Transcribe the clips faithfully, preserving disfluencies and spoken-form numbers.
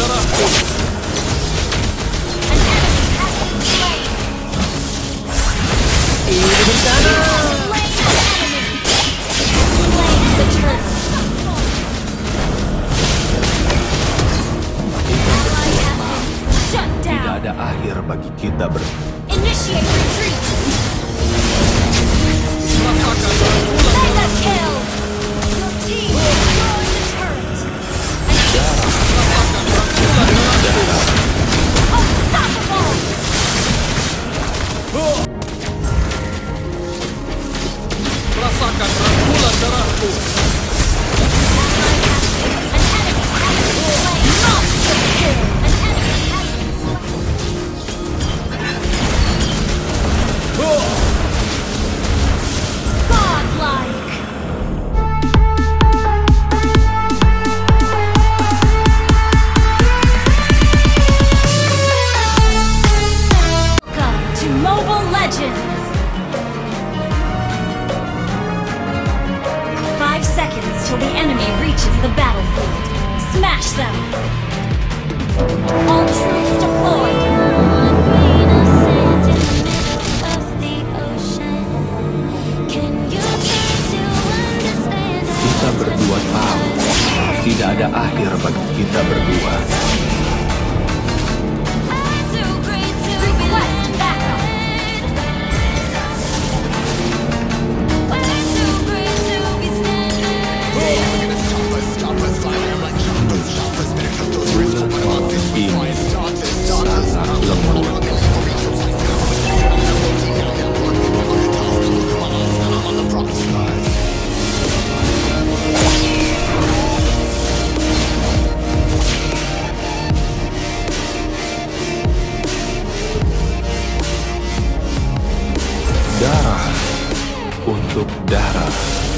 darahku. Ini bencana. Tidak ada akhir bagi kita berdua. Initiate retreat. Rasakan rangkulan Mega darahku. kill. Your team destroyed the turret. Rasakan rangkulan darahku. Unstoppable. Rasakan rangkulan darahku. An enemy has been slain. Monster kill. An enemy has been slain. Godlike. Welcome to Mobile Legends. Five seconds till the enemy reaches the battlefield. Smash them. All troops deployed. Kita berdua tahu tidak ada akhir bagi kita berdua. Request backup. Bulan malam ini sangat lembut. Darah untuk darah.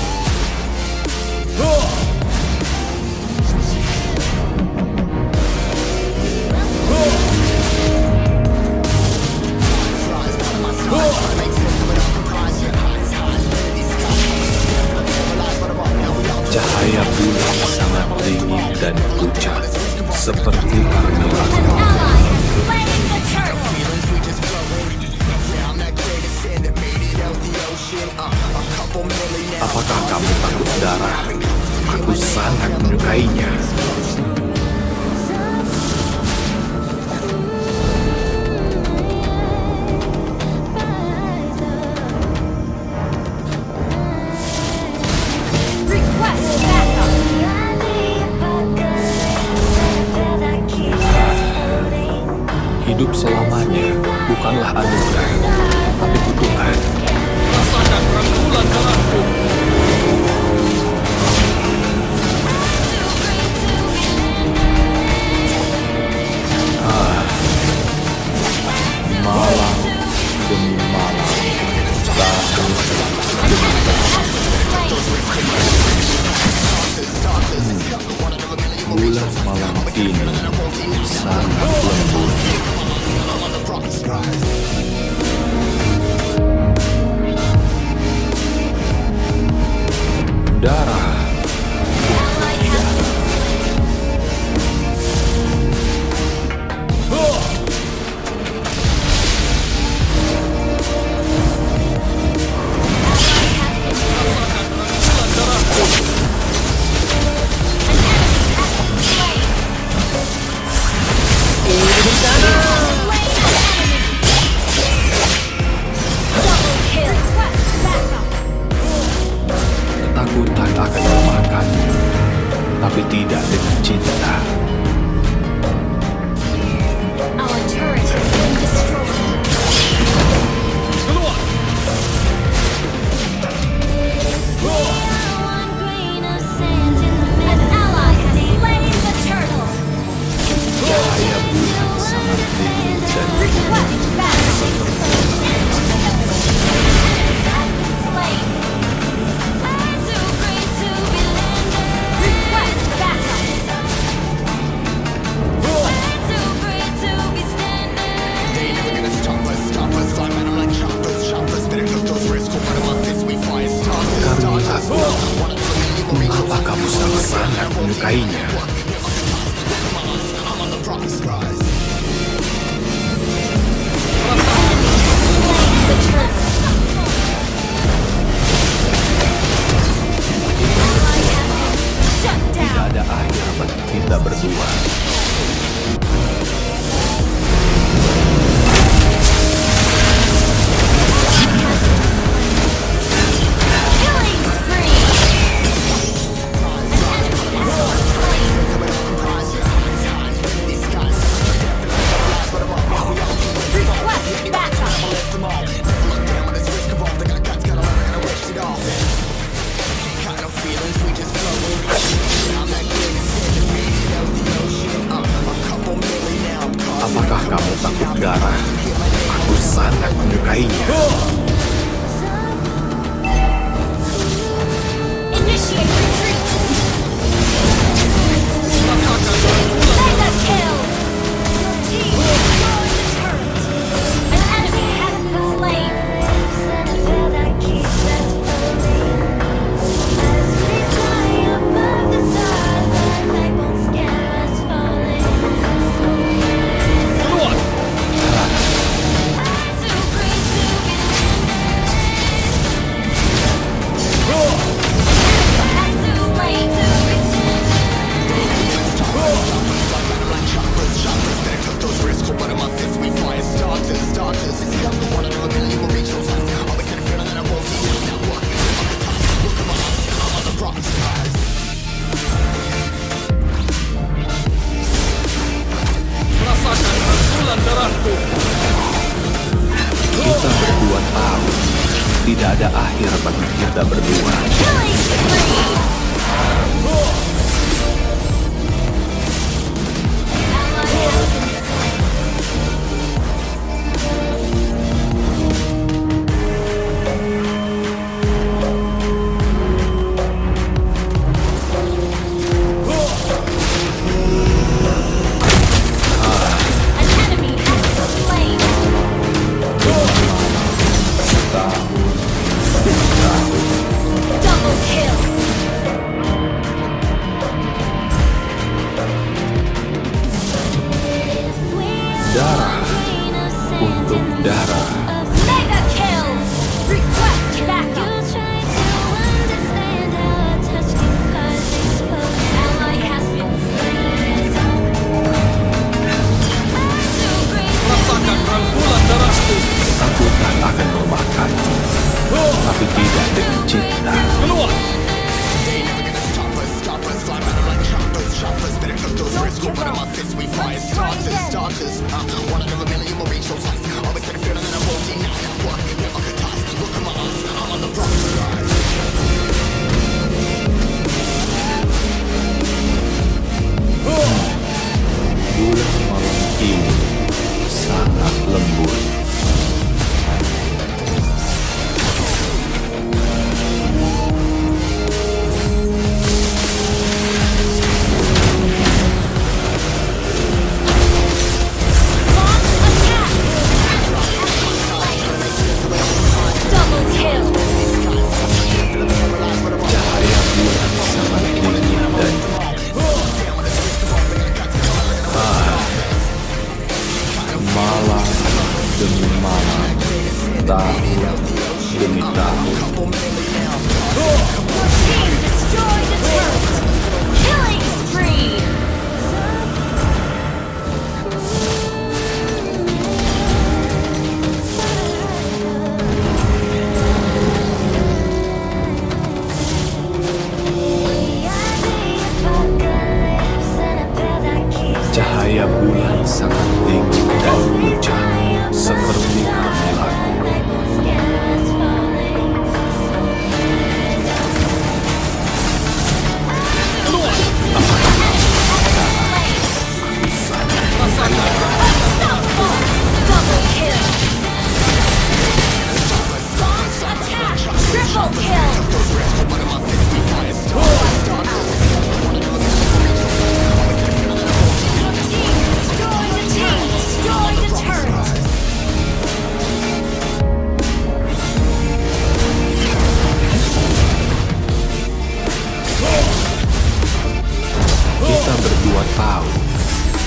Cahaya bulan sangat dingin dan pucat, seperti armila. Ally has slain the turtle. Apakah kamu takut darah? Aku sangat menyukainya. Request backup. Hidup selamanya bukanlah anugerah, tapi kutukan. Rasakan rangkulan darahku. Malam demi malam, tahun demi tahun. Bulan malam ini sangat lembut. Darah Ini bencana. Double kill. Request backup. ketakutan akan The turret. Shut Tidak down. ada akhir bagi kita berdua. Killing spree. Request backup. Apakah kamu takut darah? Aku sangat menyukainya. Initiate retreat. Rasakan rangkulan Mega kill. Your team destroyed the turret. An enemy has been slain. keluar. Rasakan rangkulan darahku. Kita berdua tahu tidak ada akhir bagi kita berdua. Killing spree. Ally has been slain. An enemy has been slain. Double kill. Darah untuk darah. Mega kill. Request backup. Ally has been slain. Rasakan rangkulan darahku. Ketakutan akan melemahkan, tapi tidak dengan cinta. Keluar. Bulan malam ini sangat lembut. Launch attack. Double kill. Cahaya bulan sangat dingin dan ah, malam demi malam, tahun demi tahun. Your team destroyed the turret. Killing spree. Cahaya bulan sangat dingin dan hujan seperti kehamilanku. Keluar. Rasakan Double kill. Attack. Triple kill. Your team destroyed the team. Destroyed the turret.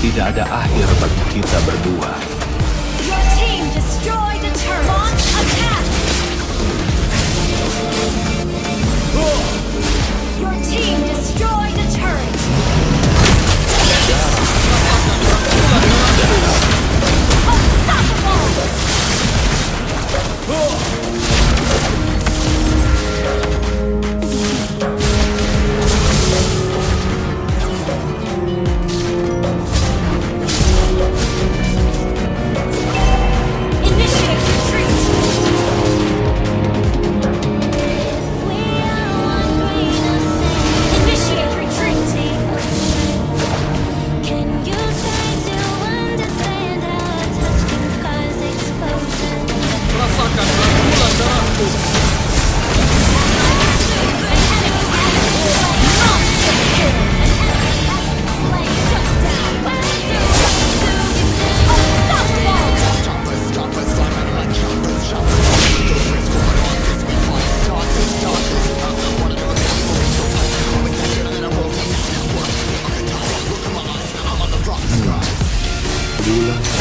Tidak ada akhir bagi kita berdua. Your team destroyed a turret. Launch attack. Your team destroyed a turret. Unstoppable. Initiate retreat. Initiate retreat. Can you try to understand how a touch can cause explosion? Rasakan rangkulan darahku. Bulan